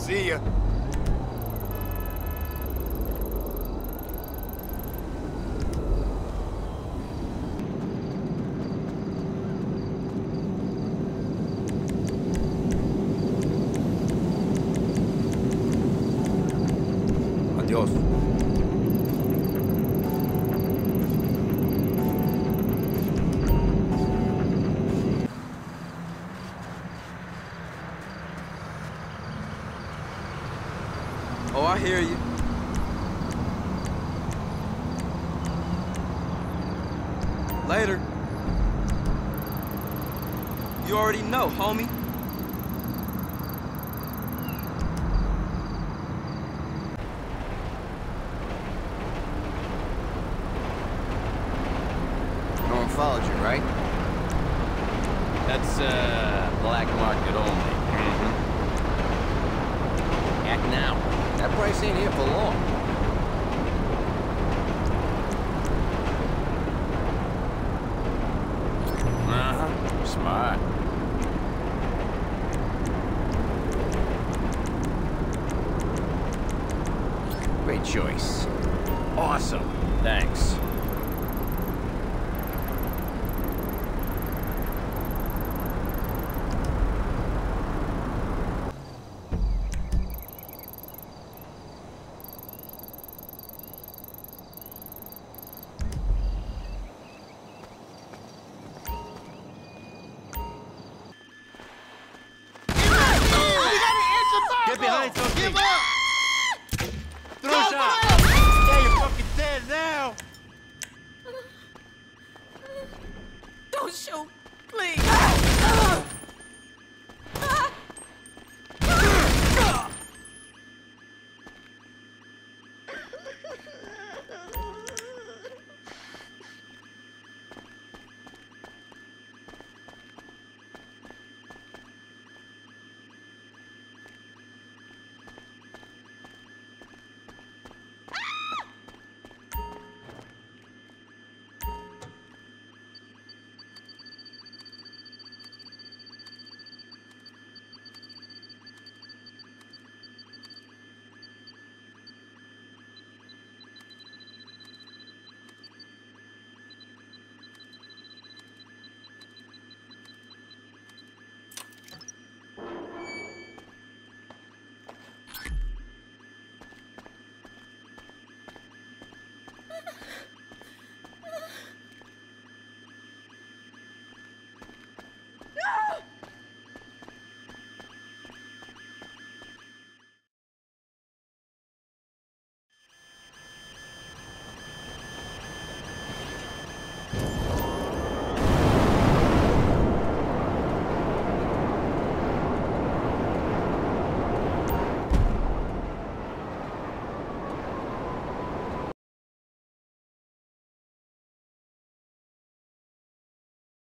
See ya. Adiós. Oh, I hear you. Later. You already know, homie. No one followed you, right? That's, black market only. Act now. That price ain't here for long. Uh-huh. Smart. Great choice. Awesome. Thanks. Get behind something. Give up! Throw a shot. Yeah, you're fucking dead now. Don't shoot, please.